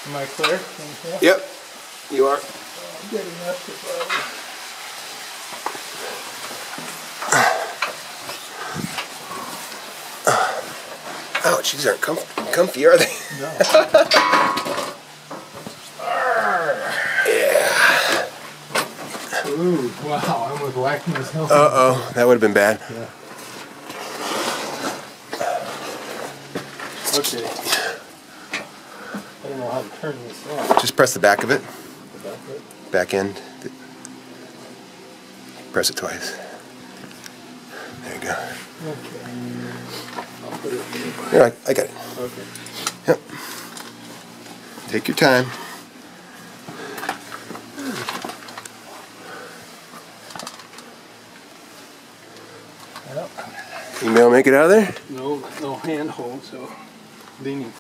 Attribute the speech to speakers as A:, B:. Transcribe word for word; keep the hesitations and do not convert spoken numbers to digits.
A: Am I clear?
B: Yep, you are.
A: I'm getting up to probably.
B: Ouch, these aren't comf comfy, are they?
A: No.
B: Yeah.
A: Ooh, wow, I'm with whacking his head.
B: Uh-oh, that would have been bad.
A: Yeah. Okay. I don't know how to turn this off.
B: Just press the back of it.
A: The back of it?
B: Back end. Press it twice. There you go.
A: Okay. I'll put it in.
B: Here, I, I got it.
A: Okay.
B: Yep. Take your time.
A: Yep.
B: Email make it out of there?
A: No, no handhold, so leaning